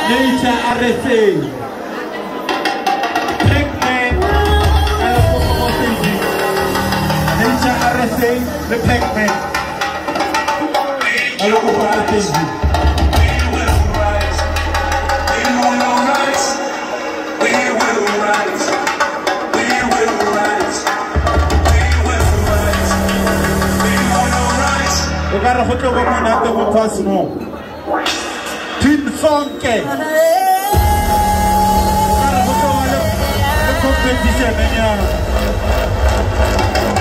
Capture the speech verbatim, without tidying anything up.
Nature arrêté. Pac-Man. Alors pour commencer ici. Nature arrêté, le Pac-Man. Alors pour arrêter ici. Regarde, je te recommande de mon passement. Tu ne sens que. Regarde, je te recommande le compétition.